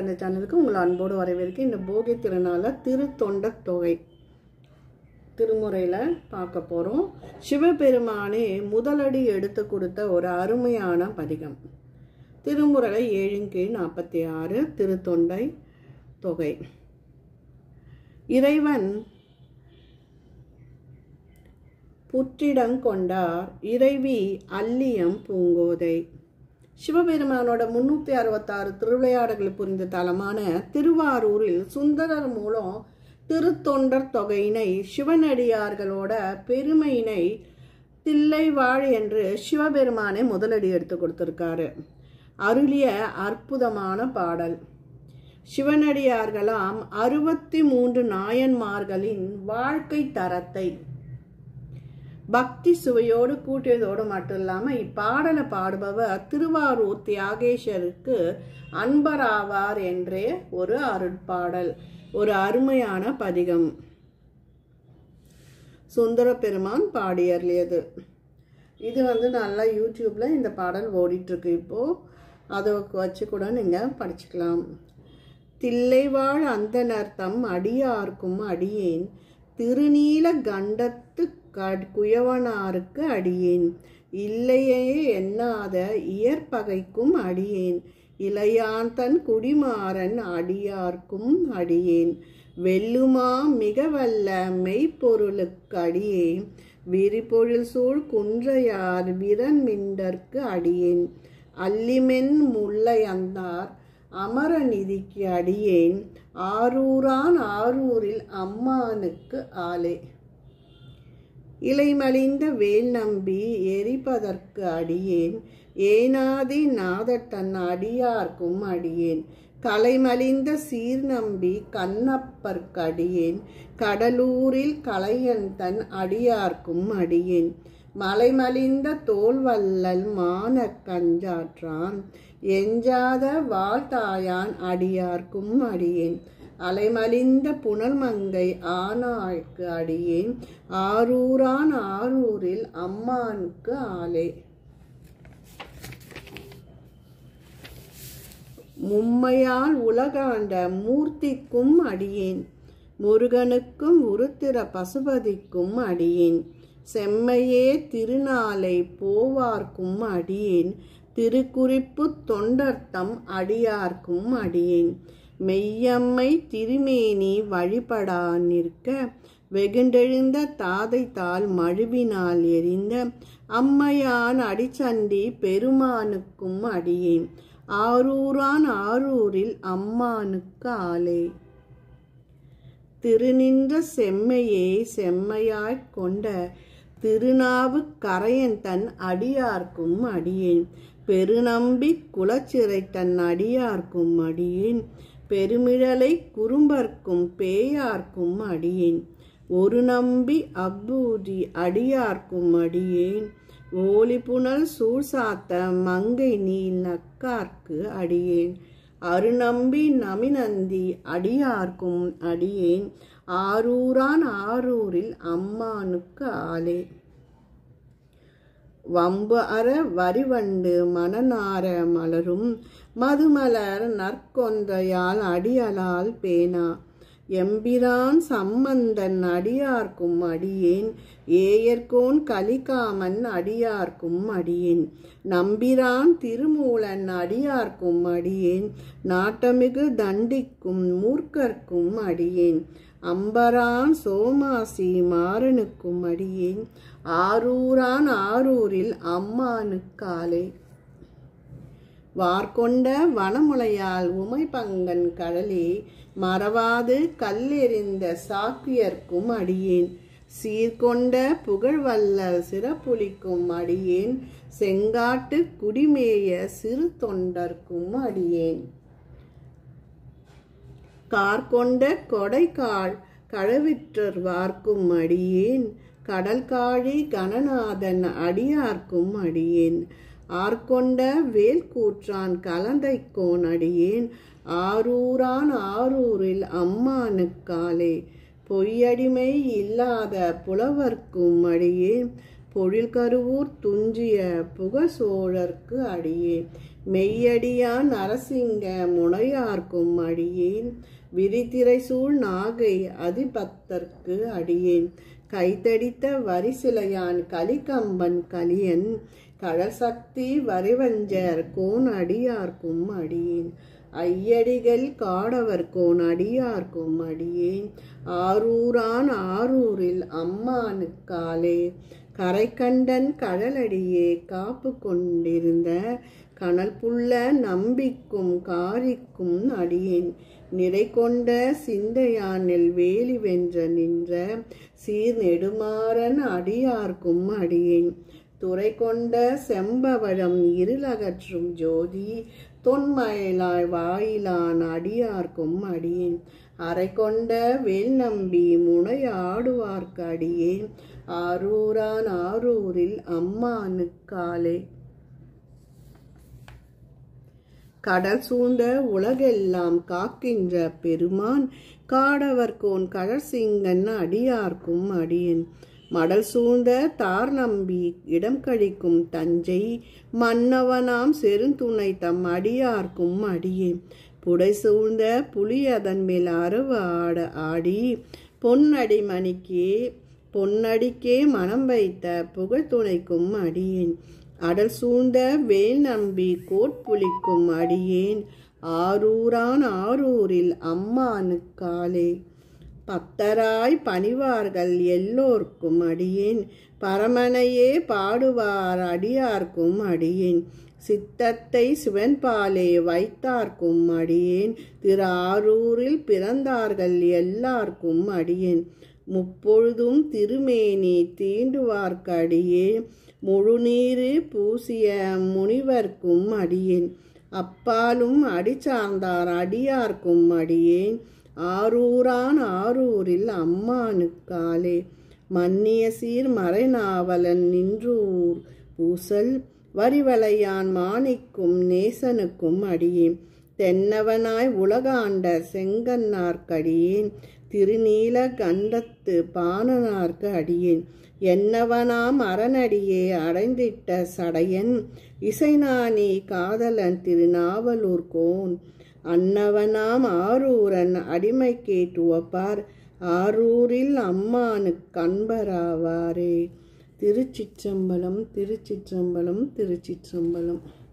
அந்த சேனலுக்கு உங்களை அன்போடு வரவேற்கிறேன். இந்த போகி திருநாளில் திருத்தொண்டர் தொகை திருமுறையில் பார்க்க போகிறோம். சிவபெருமானே முதலடி எடுத்து கொடுத்த ஒரு அருமையான பதிகம். திருமுறை 7/46 திருத்தொண்டை தொகை. இறைவன் புற்றிடம் கொண்டார் இறைவி அல்லியம் பூங்கோதை. சிவபெருமானோட 366 திருவிளையாடல்கள் புரிந்த தலமான திருவாரூரில் சுந்தரர் மூலம் திருத்தொண்டர் தொகையினை சிவனடியார்களோட பெருமையினை தில்லைவாழ் என்று சிவபெருமானை முதலடி எடுத்து கொடுத்திருக்காரு. அருளிய அற்புதமான பாடல். சிவனடியார்களாம் 63 நாயன்மார்களின் வாழ்க்கை தரத்தை பக்தி சுவையோடு கூட்டியதோடு மட்டும் இல்லாமல் இப்பாடலை பாடுபவர் திருவாரூர் தியாகேஸ்வருக்கு அன்பராவார் என்றே ஒரு அருட்பாடல், ஒரு அருமையான பதிகம். சுந்தர பெருமான் பாடியர்லியது. இது நல்லா யூடியூப்ல இந்த பாடல் ஓடிட்டுருக்கு. இப்போது அதை வச்சு கூட நீங்கள் படிச்சுக்கலாம். தில்லைவாழ் அந்தனர்த்தம் அடியார்க்கும் அடியேன் திருநீல கண்டத்து குயவனாருக்கு அடியேன் இல்லையே எண்ணாத இயற்பகைக்கும் அடியேன் இளையாந்தன் குடிமாறன் அடியார்க்கும் அடியேன் வெல்லுமா மிக வல்ல மெய்ப்பொருளுக்கு அடியேன் விரிபொழில் சூழ் குன்றையார் விரன்மிண்டற்கு அடியேன் அல்லிமென் முல்லை அந்தார் அமரநிதிக்கு அடியேன் ஆரூரான் ஆரூரில் அம்மானுக்கு ஆலே இலைமலிந்த வேல் நம்பி எரிப்பதற்கு அடியேன் ஏனாதி நாதத்தன் அடியார்க்கும் அடியேன் கலைமலிந்த சீர் நம்பி கண்ணப்பர்க்கு அடியேன் கடலூரில் கலையன் தன் அடியார்க்கும் அடியேன் மலைமலிந்த தோல்வல்லல் மான கஞ்சாற்றான் எஞ்சாத வாழ்த்தாயான் அடியார்க்கும் அடியேன் அலைமலிந்த புனல் மங்கை ஆனாய்க்கு அடியேன் ஆரூரான் ஆரூரில் அம்மானுக்கு ஆலே மும்மையால் உலகாண்ட மூர்த்திக்கும் அடியேன் முருகனுக்கும் உருத்திர பசுபதிக்கும் அடியேன் செம்மையே திருநாளை போவார்க்கும் அடியேன் திருக்குறிப்பு தொண்டர்த்தம் அடியார்க்கும் அடியேன் மெய்யம்மை திருமேனி வழிபடா நிற்க வெகுண்டெழுந்த தாதை தாள் மழுவினால் எரிந்த அம்மையான் அடிச்சண்டி பெருமானுக்கும் அடியேன் ஆரூரான் ஆரூரில் அம்மானுக்கு ஆலே திருநின்ற செம்மையே செம்மையாய்க் கொண்ட திருநாவு கரையன் தன் அடியார்க்கும் அடியேன் பெருநம்பி குலச்சிறை தன் அடியார்க்கும் அடியேன் பெருமிழலை குறும்பர்க்கும் பேயார்க்கும் அடியேன் ஒரு நம்பி அப்பூதி அடியார்க்கும் அடியேன் ஓலி புனல் சூழ்சாத்த மங்கை நீல் நக்கார்க்கு அடியேன் அருநம்பி நமிநந்தி அடியார்க்கும் அடியேன் ஆரூரான் ஆரூரில் அம்மானுக்கு ஆலே வம்பு அற வரிவண்டு மணநார மலரும் மதுமலர் நற்கொன்றையால் அடியலால் பேனா எம்பிரான் சம்பந்தன் அடியார்க்கும் அடியேன் ஏயர்கோன் கலிகாமன் அடியார்க்கும் அடியேன் நம்பிரான் திருமூலன் அடியார்க்கும் அடியேன் நாட்டமிகு தண்டிக்கும் மூர்க்கர்க்கும் அடியேன் அம்பரான் சோமாசி மாறனுக்கும் அடியேன் ஆரூரான் ஆரூரில் அம்மானுக்காலே வார்கொண்ட வனமுலையால் உமை பங்கன் கடலே மறவாது கல்லெறிந்த சாக்கியர்க்கும் அடியேன் சீர்கொண்ட புகழ்வல்ல சிறப்புலிக்கும் அடியேன் செங்காட்டு குடிமேய சிறு தொண்டர்க்கும் அடியேன் கார்கொண்ட கொடைக்கால் களவிற்றர் வார்க்கும் அடியேன் கடல் காழி கணநாதன் அடியார்க்கும் அடியேன் ஆர்கொண்ட வேல் கூற்றான் கலந்தைக்கோன் அடியேன் ஆரூரான் ஆரூரில் அம்மானுக்காலே பொய்யடிமை இல்லாத புலவர்க்கும் அடியேன் பொழில் கருவூர் துஞ்சிய புகசோழர்க்கு அடியேன் மெய்யடியான் நரசிங்க முனையார்க்கும் அடியேன் விரிதிரை சூழ் நாகை அதிபத்தர்க்கு அடியேன் கைத்தடித்த வரிசிலையான் கலிகம்பன் கலியன் கடல் சக்தி வரிவஞ்சர் கோன் அடியார்க்கும் அடியேன் ஐயடிகள் காடவர் கோன் அடியார்க்கும் அடியேன் ஆரூரான் ஆரூரில் அம்மானுக்காலே கரைக்கண்டன் கடலடியே காப்பு கொண்டிருந்த கனல் புல்ல நம்பிக்கும் காரிக்கும் அடியேன் நிறை கொண்ட சிந்தையானில் வேலி வென்ற நின்ற சீர் நெடுமாறன் அடியார்க்கும் அடியேன் துறை கொண்ட செம்பவழம் இருளகற்றும் ஜோதி தொன்மயலாய் வாயிலான் அடியார்க்கும் அடியேன் அரை கொண்ட வேல் நம்பி முனையாடுவார்க்கு அடியேன் ஆரூரான் ஆரூரில் அம்மானுக்காலே கடல் சூழ்ந்த உலகெல்லாம் காக்கின்ற பெருமான் காடவர்கோன் கடற்சிங்கன் அடியார்க்கும் அடியேன் மடல் சூழ்ந்த தார் நம்பி இடம் கழிக்கும் தஞ்சை மன்னவனாம் செருந்துணை தம் அடியார்க்கும் அடியேன் புடை சூழ்ந்த புலி அதன் மேல் அரவு ஆட ஆடி பொன்னடிக்கே மனம் வைத்த புகழ்துணைக்கும் அடியேன் அடல் சூழ்ந்த வேல் நம்பி கோட்புலிக்கும் அடியேன் ஆரூரான் ஆரூரில் அம்மானுக்காலே பத்தராய் பணிவார்கள் எல்லோர்க்கும் அடியேன் பரமனையே பாடுவார் அடியார்க்கும் அடியேன் சித்தத்தை சிவன்பாலே வைத்தார்க்கும் அடியேன் திரு ஆரூரில் பிறந்தார்கள் எல்லார்க்கும் அடியேன் முப்பொழுதும் திருமேனி தீண்டுவார்க்கு அடியேன் முழுநீரு பூசிய முனிவர்க்கும் அடியேன் அப்பாலும் அடிச்சார்ந்தார் அடியார்க்கும் அடியேன் ஆரூரான் ஆரூரில் அம்மானுக்காலே மன்னிய சீர் மறைநாவலன் நின்றூர் பூசல் வரிவளையான் மாணிக்கும் நேசனுக்கும் அடியேன் தென்னவனாய் உலகாண்ட செங்கன்னார்க்கடியேன் திருநீல கண்டத்து பாணனார்க்கு அடியேன் என்னவனாம் அரணடியே அடைந்திட்ட சடையன் இசைநாணி காதலன் திருநாவலூர் கோன் அன்னவனாம் ஆரூரன் அடிமை கேட்டுவப்பார் ஆரூரில் அம்மானுக்கு கண்பராவாரே. திருச்சிற்றம்பலம், திருச்சிற்றம்பலம், திருச்சிற்றம்பலம்.